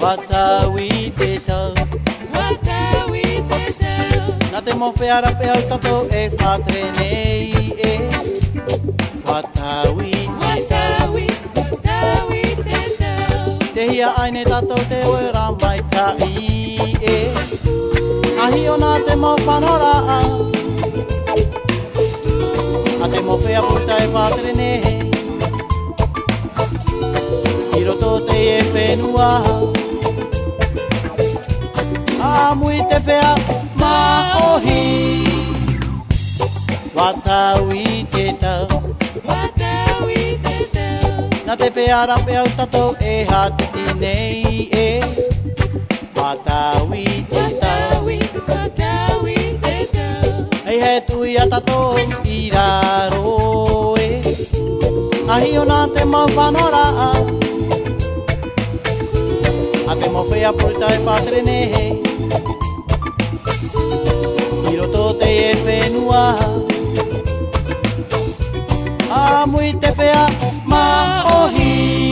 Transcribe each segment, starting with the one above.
Watawi te tau Na te mo whiara pe au tato e whatre nei e Watawi te tau Te hia aine tato te oe ramai tai e Ahi o nā te mo whanora a A te mo whea puta e whatre nei I roto te e whenua A mui te whea ma ohi Watawi te tau Na te whea rape au tato e hatiti nei e Watawi te tau Hei he tui a tato i raro e Ahi o nā te mau whanora a A te mo whea puta e whatre nei I roto te e whenua A mui te whea ma ohi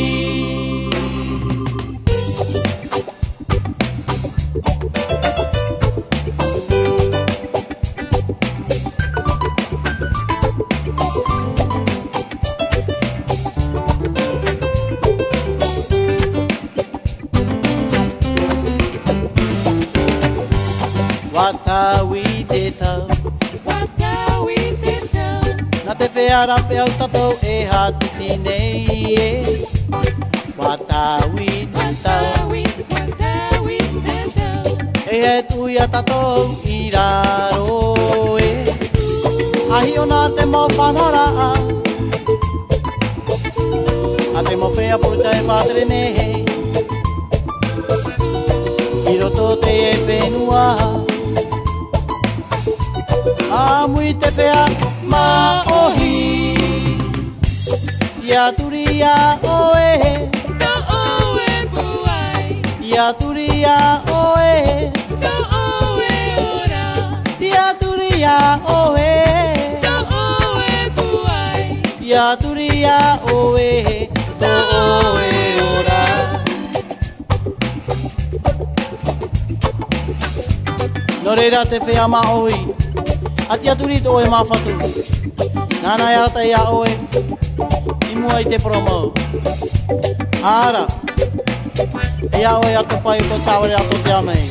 Watawi te tau Na te whea rape au tato e hatiti nei e Watawi te tau E he tui a tato i raro e Ahi o nā te mo whanora a A te mo whea puta e whatre nei I roto te e whenua A mui te whea ma ohi Ia turi a oe Ia turi a oe Ia turi a oe Ia turi a oe To oe ora No reira te whea ma ohi Ati aturito oe mawhatu Nana e arata ia oe I mua i te promo Ara Ia oe atu pai ko tāwere ato te anei